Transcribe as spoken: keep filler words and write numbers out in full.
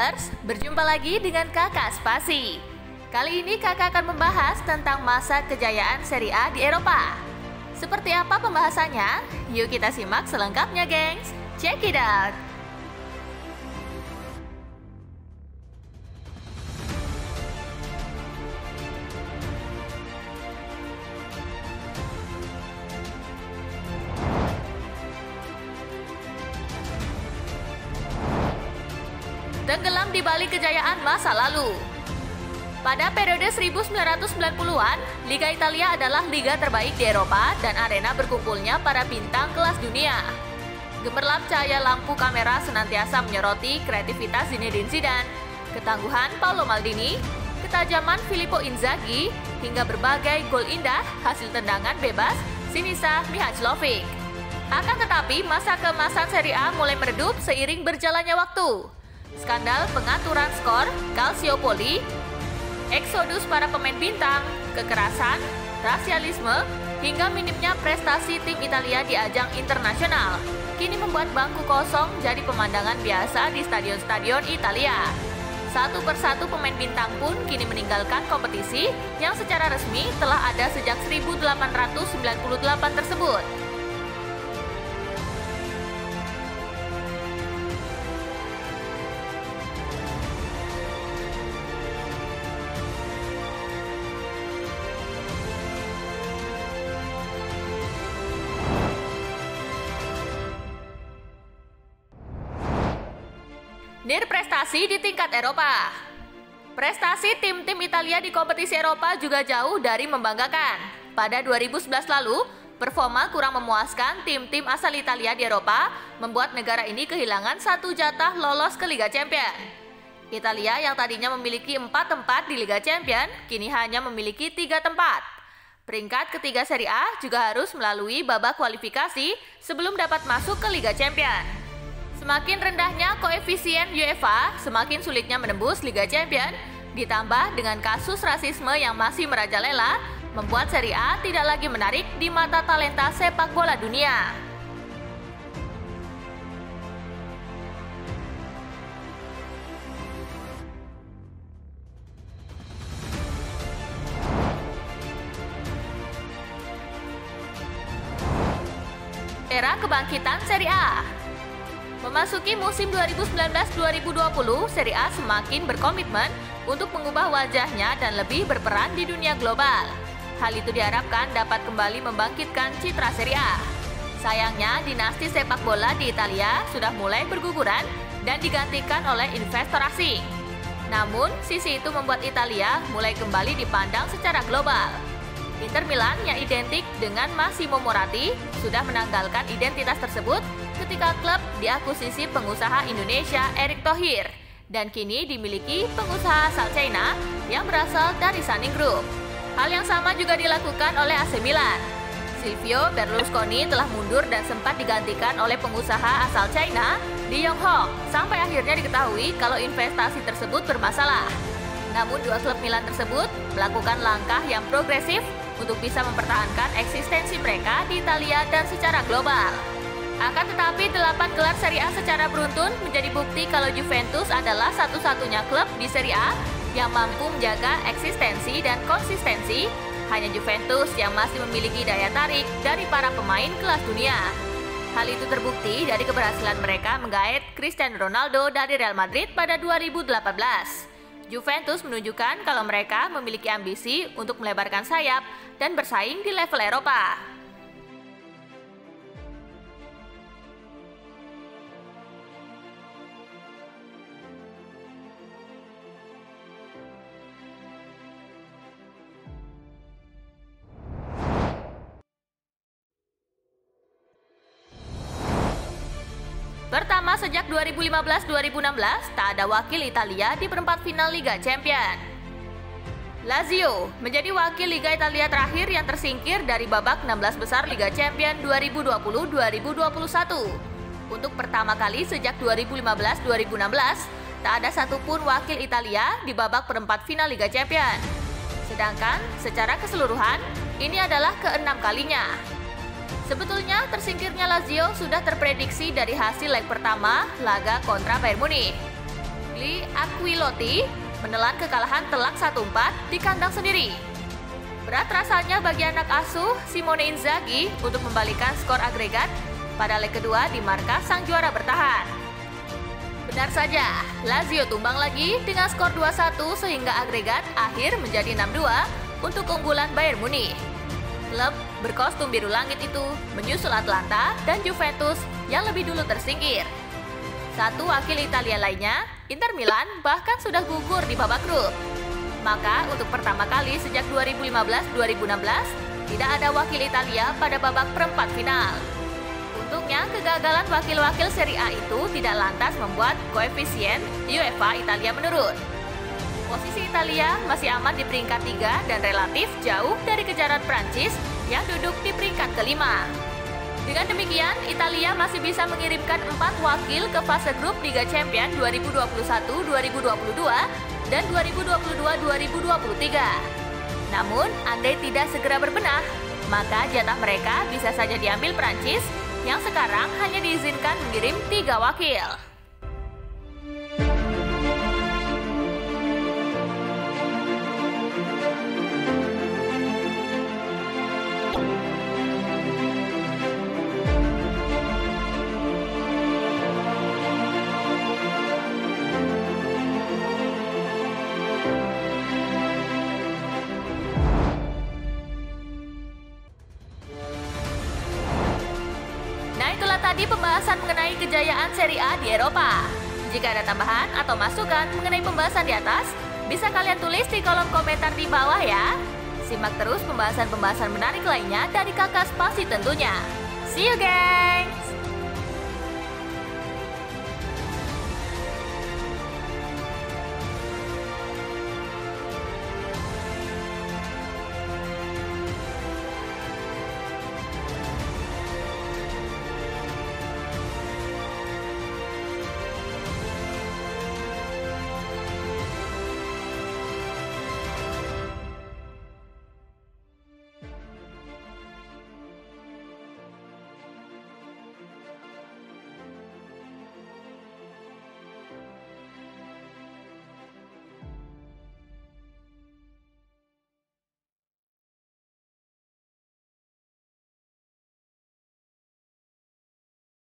Lovers, berjumpa lagi dengan Kakak Spasi. Kali ini Kakak akan membahas tentang masa kejayaan Serie A di Eropa. Seperti apa pembahasannya? Yuk kita simak selengkapnya, gengs. Check it out! Tenggelam di balik kejayaan masa lalu. Pada periode seribu sembilan ratus sembilan puluhan, Liga Italia adalah liga terbaik di Eropa dan arena berkumpulnya para bintang kelas dunia. Gemerlap cahaya lampu kamera senantiasa menyoroti kreativitas Zinedine Zidane, ketangguhan Paolo Maldini, ketajaman Filippo Inzaghi, hingga berbagai gol indah hasil tendangan bebas Sinisa Mihajlovic. Akan tetapi, masa keemasan Serie A mulai meredup seiring berjalannya waktu. Skandal pengaturan skor, Calciopoli, eksodus para pemain bintang, kekerasan, rasialisme, hingga minimnya prestasi tim Italia di ajang internasional kini membuat bangku kosong jadi pemandangan biasa di stadion-stadion Italia. Satu persatu pemain bintang pun kini meninggalkan kompetisi yang secara resmi telah ada sejak seribu delapan ratus sembilan puluh delapan tersebut. Nirprestasi di tingkat Eropa. Prestasi tim-tim Italia di kompetisi Eropa juga jauh dari membanggakan. Pada dua ribu sebelas lalu, performa kurang memuaskan tim-tim asal Italia di Eropa membuat negara ini kehilangan satu jatah lolos ke Liga Champions. Italia yang tadinya memiliki empat tempat di Liga Champions, kini hanya memiliki tiga tempat. Peringkat ketiga Serie A juga harus melalui babak kualifikasi sebelum dapat masuk ke Liga Champions. Semakin rendahnya koefisien UEFA, semakin sulitnya menembus Liga Champions, ditambah dengan kasus rasisme yang masih merajalela, membuat Serie A tidak lagi menarik di mata talenta sepak bola dunia. Era kebangkitan Serie A. Memasuki musim dua ribu sembilan belas dua ribu dua puluh, Serie A semakin berkomitmen untuk mengubah wajahnya dan lebih berperan di dunia global. Hal itu diharapkan dapat kembali membangkitkan citra Serie A. Sayangnya, dinasti sepak bola di Italia sudah mulai berguguran dan digantikan oleh investor asing. Namun, sisi itu membuat Italia mulai kembali dipandang secara global. Inter Milan yang identik dengan Massimo Moratti sudah menanggalkan identitas tersebut ketika klub diakuisisi pengusaha Indonesia Erick Thohir dan kini dimiliki pengusaha asal China yang berasal dari Sunning Group. Hal yang sama juga dilakukan oleh A C Milan. Silvio Berlusconi telah mundur dan sempat digantikan oleh pengusaha asal China, Lee Yong-hong, sampai akhirnya diketahui kalau investasi tersebut bermasalah. Namun dua klub Milan tersebut melakukan langkah yang progresif untuk bisa mempertahankan eksistensi mereka di Italia dan secara global. Akan tetapi, delapan gelar Serie A secara beruntun menjadi bukti kalau Juventus adalah satu-satunya klub di Serie A yang mampu menjaga eksistensi dan konsistensi. Hanya Juventus yang masih memiliki daya tarik dari para pemain kelas dunia. Hal itu terbukti dari keberhasilan mereka menggait Cristiano Ronaldo dari Real Madrid pada dua ribu delapan belas. Juventus menunjukkan kalau mereka memiliki ambisi untuk melebarkan sayap dan bersaing di level Eropa. Pertama sejak dua ribu lima belas dua ribu enam belas, tak ada wakil Italia di perempat final Liga Champions. Lazio menjadi wakil Liga Italia terakhir yang tersingkir dari babak enam belas besar Liga Champions dua ribu dua puluh dua ribu dua puluh satu. Untuk pertama kali sejak dua ribu lima belas dua ribu enam belas, tak ada satupun wakil Italia di babak perempat final Liga Champions. Sedangkan secara keseluruhan, ini adalah keenam kalinya. Sebetulnya tersingkirnya Lazio sudah terprediksi dari hasil leg pertama laga kontra Bayern Munich. Di Giulio Ancelotti menelan kekalahan telak satu empat di kandang sendiri. Berat rasanya bagi anak asuh Simone Inzaghi untuk membalikan skor agregat pada leg kedua di markas sang juara bertahan. Benar saja, Lazio tumbang lagi dengan skor dua satu sehingga agregat akhir menjadi enam dua untuk keunggulan Bayern Munich. Klub berkostum biru langit itu menyusul Atlanta dan Juventus yang lebih dulu tersingkir. Satu wakil Italia lainnya, Inter Milan, bahkan sudah gugur di babak grup. Maka untuk pertama kali sejak dua ribu lima belas dua ribu enam belas, tidak ada wakil Italia pada babak perempat final. Untungnya, kegagalan wakil-wakil Serie A itu tidak lantas membuat koefisien UEFA Italia menurun. Posisi Italia masih aman di peringkat tiga dan relatif jauh dari kejaran Prancis yang duduk di peringkat kelima. Dengan demikian, Italia masih bisa mengirimkan empat wakil ke fase grup Liga Champions dua ribu dua puluh satu dua ribu dua puluh dua dan dua ribu dua puluh dua dua ribu dua puluh tiga. Namun, andai tidak segera berbenah, maka jatah mereka bisa saja diambil Prancis yang sekarang hanya diizinkan mengirim tiga wakil. Tadi pembahasan mengenai kejayaan Serie A di Eropa. Jika ada tambahan atau masukan mengenai pembahasan di atas, bisa kalian tulis di kolom komentar di bawah ya. Simak terus pembahasan-pembahasan menarik lainnya dari Kakak Spasi tentunya. See you guys!